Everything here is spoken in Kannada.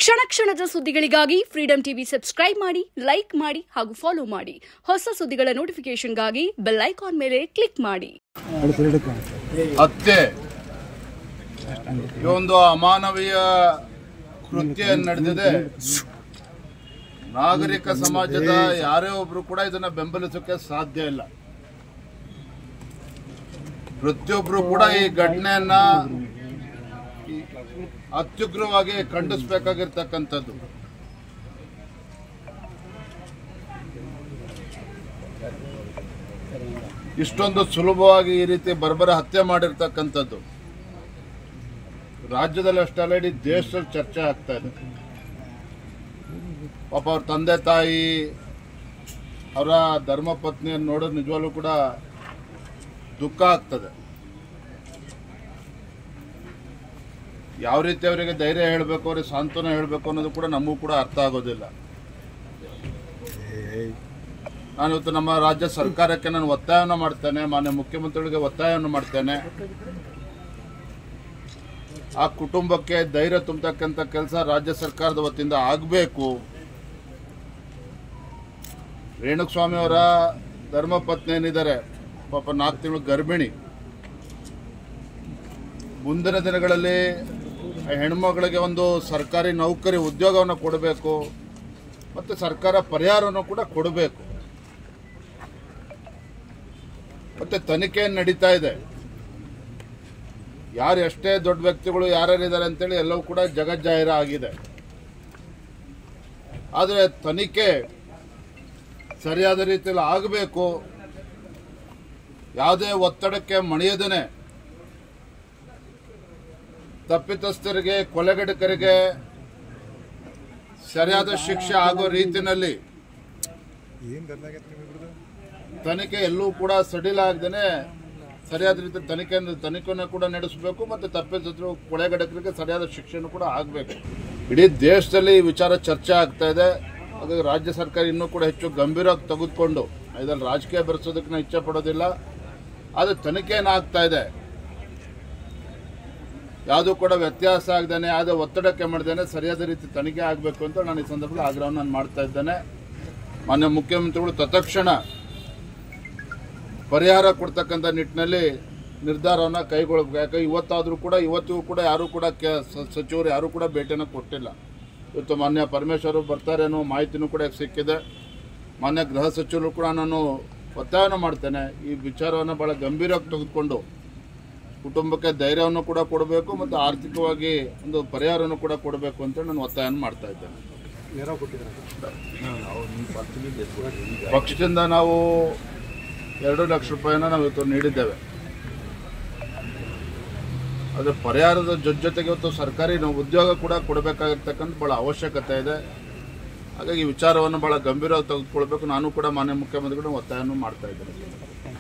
ಕ್ಷಣ ಕ್ಷಣದ ಸುದ್ದಿಗಳಿಗಾಗಿ ಫ್ರೀಡಂ ಟಿವಿ ಸಬ್ಸ್ಕ್ರೈಬ್ ಮಾಡಿ, ಲೈಕ್ ಮಾಡಿ ಹಾಗೂ ಫಾಲೋ ಮಾಡಿ. ಹೊಸ ಸುದ್ದಿಗಳ ನೋಟಿಫಿಕೇಶನ್ಗಾಗಿ ಬೆಲ್ ಐಕಾನ್ ಮೇಲೆ ಕ್ಲಿಕ್ ಮಾಡಿ. ಹತ್ಯೆ ಒಂದು ಅಮಾನವೀಯ ಕೃತ್ಯ ನಡೆದಿದೆ. ನಾಗರಿಕ ಸಮಾಜದ ಯಾರೇ ಒಬ್ರು ಕೂಡ ಇದನ್ನ ಬೆಂಬಲಿಸೋಕೆ ಸಾಧ್ಯ ಇಲ್ಲ. ಪ್ರತಿಯೊಬ್ರು ಕೂಡ ಈ ಘಟನೆಯನ್ನ ಅತ್ಯುಗ್ರವಾಗಿ ಖಂಡಿಸಬೇಕಾಗಿರ್ತಕ್ಕಂಥದ್ದು. ಇಷ್ಟೊಂದು ಸುಲಭವಾಗಿ ಈ ರೀತಿ ಬರ್ಬರ ಹತ್ಯೆ ಮಾಡಿರ್ತಕ್ಕಂಥದ್ದು ರಾಜ್ಯದಲ್ಲಿ ಅಷ್ಟೇ ಇಡೀ ದೇಶದಲ್ಲಿ ಚರ್ಚೆ ಆಗ್ತಾ ಇದೆ. ಪಾಪ ಅವ್ರ ತಂದೆ ತಾಯಿ, ಅವರ ಧರ್ಮ ಪತ್ನಿಯನ್ನು ನೋಡೋದು ನಿಜವಾಗ್ಲೂ ಕೂಡ ದುಃಖ ಆಗ್ತದೆ. ಯಾವ ರೀತಿ ಅವರಿಗೆ ಧೈರ್ಯ ಹೇಳಬೇಕು, ಅವ್ರಿಗೆ ಸಾಂತ್ವನ ಹೇಳಬೇಕು ಅನ್ನೋದು ಕೂಡ ನಮಗೂ ಕೂಡ ಅರ್ಥ ಆಗೋದಿಲ್ಲ. ನಾನಿವತ್ತು ನಮ್ಮ ರಾಜ್ಯ ಸರ್ಕಾರಕ್ಕೆ ನಾನು ಒತ್ತಾಯವನ್ನು ಮಾಡ್ತೇನೆ, ಮಾನ್ಯ ಮುಖ್ಯಮಂತ್ರಿಗಳಿಗೆ ಒತ್ತಾಯವನ್ನು ಮಾಡ್ತೇನೆ. ಆ ಕುಟುಂಬಕ್ಕೆ ಧೈರ್ಯ ತುಂಬತಕ್ಕಂಥ ಕೆಲಸ ರಾಜ್ಯ ಸರ್ಕಾರದ ವತಿಯಿಂದ ಆಗಬೇಕು. ರೇಣುಕಸ್ವಾಮಿ ಅವರ ಧರ್ಮಪತ್ನಿ ಏನಿದ್ದಾರೆ, ಪಾಪ 4 ತಿಂಗಳು ಗರ್ಭಿಣಿ. ಮುಂದಿನ ದಿನಗಳಲ್ಲಿ ಹೆಣ್ಮಗಳಿಗೆ ಒಂದು ಸರ್ಕಾರಿ ನೌಕರಿ ಉದ್ಯೋಗವನ್ನು ಕೊಡಬೇಕು ಮತ್ತು ಸರ್ಕಾರ ಪರಿಹಾರವನ್ನು ಕೂಡ ಕೊಡಬೇಕು. ಮತ್ತೆ ತನಿಖೆ ನಡೀತಾ ಇದೆ. ಯಾರು ಎಷ್ಟೇ ದೊಡ್ಡ ವ್ಯಕ್ತಿಗಳು ಯಾರ್ಯಾರಿದ್ದಾರೆ ಅಂತೇಳಿ ಎಲ್ಲವೂ ಕೂಡ ಜಗಜ್ಜಾಹಿರ ಆಗಿದೆ. ಆದರೆ ತನಿಖೆ ಸರಿಯಾದ ರೀತಿಯಲ್ಲಿ ಆಗಬೇಕು. ಯಾವುದೇ ಒತ್ತಡಕ್ಕೆ ಮಣಿಯದೇನೆ ತಪ್ಪಿತಸ್ಥರಿಗೆ, ಕೊಲೆಗಡಕರಿಗೆ ಸರಿಯಾದ ಶಿಕ್ಷೆ ಆಗೋ ರೀತಿಯಲ್ಲಿ ತನಿಖೆ ಎಲ್ಲೂ ಕೂಡ ಸಡಿಲಾಗದೇನೆ ಸರಿಯಾದ ರೀತಿ ತನಿಖೆಯನ್ನು ಕೂಡ ನಡೆಸಬೇಕು ಮತ್ತು ತಪ್ಪಿತಸ್ಥರು, ಕೊಲೆಗಡಕರಿಗೆ ಸರಿಯಾದ ಶಿಕ್ಷೆಯನ್ನು ಕೂಡ ಆಗಬೇಕು. ಇಡೀ ದೇಶದಲ್ಲಿ ಈ ವಿಚಾರ ಚರ್ಚೆ ಆಗ್ತಾ ಇದೆ. ಹಾಗಾಗಿ ರಾಜ್ಯ ಸರ್ಕಾರ ಇನ್ನೂ ಕೂಡ ಹೆಚ್ಚು ಗಂಭೀರವಾಗಿ ತೆಗೆದುಕೊಂಡು ಇದರಲ್ಲಿ ರಾಜಕೀಯ ಬೆರೆಸೋದಕ್ಕೆ ನಾನು ಇಚ್ಛೆ ಪಡೋದಿಲ್ಲ. ಆದರೆ ತನಿಖೆ ಏನಾಗ್ತಾ ಇದೆ, ಯಾವುದೂ ಕೂಡ ವ್ಯತ್ಯಾಸ ಆಗದೇನೆ, ಯಾವುದೇ ಒತ್ತಡಕ್ಕೆ ಮಾಡದೇನೆ ಸರಿಯಾದ ರೀತಿ ತನಿಖೆ ಆಗಬೇಕು ಅಂತ ನಾನು ಈ ಸಂದರ್ಭದಲ್ಲಿ ಆಗ್ರಹವನ್ನು ನಾನು ಮಾಡ್ತಾ ಇದ್ದೇನೆ. ಮಾನ್ಯ ಮುಖ್ಯಮಂತ್ರಿಗಳು ತತ್ಕ್ಷಣ ಪರಿಹಾರ ಕೊಡ್ತಕ್ಕಂಥ ನಿಟ್ಟಿನಲ್ಲಿ ನಿರ್ಧಾರವನ್ನು ಕೈಗೊಳ್ಳಬೇಕು. ಯಾಕೆ ಇವತ್ತಿಗೂ ಕೂಡ ಯಾರೂ ಕೂಡ ಸಚಿವರು ಯಾರೂ ಕೂಡ ಭೇಟಿಯನ್ನು ಕೊಟ್ಟಿಲ್ಲ. ಇವತ್ತು ಮಾನ್ಯ ಪರಮೇಶ್ವರ್ ಬರ್ತಾರೆ ಅನ್ನೋ ಮಾಹಿತಿನೂ ಕೂಡ ಸಿಕ್ಕಿದೆ. ಮಾನ್ಯ ಗೃಹ ಸಚಿವರು ಕೂಡ ನಾನು ಒತ್ತಾಯವನ್ನು ಮಾಡ್ತೇನೆ, ಈ ವಿಚಾರವನ್ನು ಬಹಳ ಗಂಭೀರವಾಗಿ ತೆಗೆದುಕೊಂಡು ಕುಟುಂಬಕ್ಕೆ ಧೈರ್ಯವನ್ನು ಕೂಡ ಕೊಡಬೇಕು ಮತ್ತು ಆರ್ಥಿಕವಾಗಿ ಒಂದು ಪರಿಹಾರವನ್ನು ಕೂಡ ಕೊಡಬೇಕು ಅಂತ ನಾನು ಒತ್ತಾಯವನ್ನು ಮಾಡ್ತಾ ಇದ್ದೇನೆ. ಪಕ್ಷದಿಂದ ನಾವು 2 ಲಕ್ಷ ರೂಪಾಯಿನ ನಾವು ಇವತ್ತು ನೀಡಿದ್ದೇವೆ. ಆದರೆ ಪರಿಹಾರದ ಜೊತೆಗೆ ಇವತ್ತು ಸರ್ಕಾರಿ ಉದ್ಯೋಗ ಕೂಡ ಕೊಡಬೇಕಾಗಿರ್ತಕ್ಕಂಥ ಬಹಳ ಅವಶ್ಯಕತೆ ಇದೆ. ಹಾಗಾಗಿ ಈ ವಿಚಾರವನ್ನು ಬಹಳ ಗಂಭೀರವಾಗಿ ತೆಗೆದುಕೊಳ್ಬೇಕು. ನಾನು ಕೂಡ ಮಾನ್ಯ ಮುಖ್ಯಮಂತ್ರಿಗಳು ಒತ್ತಾಯವನ್ನು ಮಾಡ್ತಾ ಇದ್ದೇನೆ.